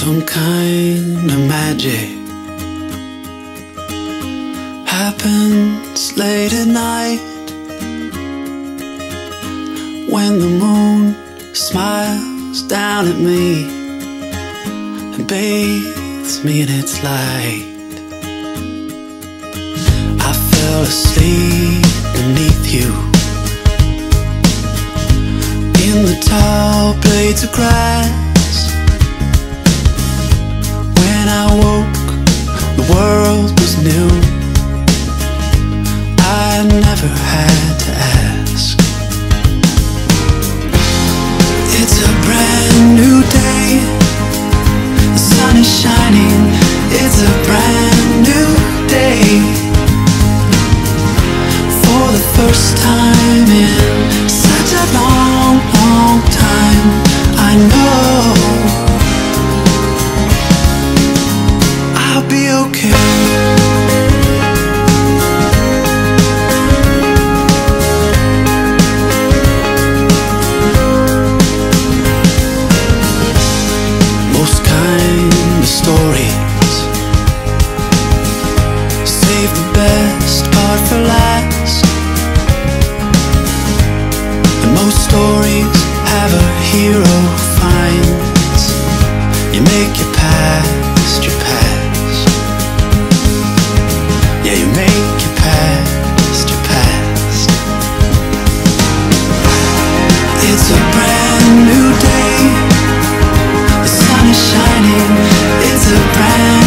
Some kind of magic happens late at night, when the moon smiles down at me and bathes me in its light. I fell asleep beneath you, in the tall blades of grass. When I woke, the world was new. I never had to ask. It's a brand new day, the sun is shining. It's a brand new day. For the first time in such a long, long time, I know I'll be okay. Most kind of stories save the best part for last, and most stories have a hero who finds you make your past your past. Yeah, you make your past your past. It's a brand new day, the sun is shining. It's a brand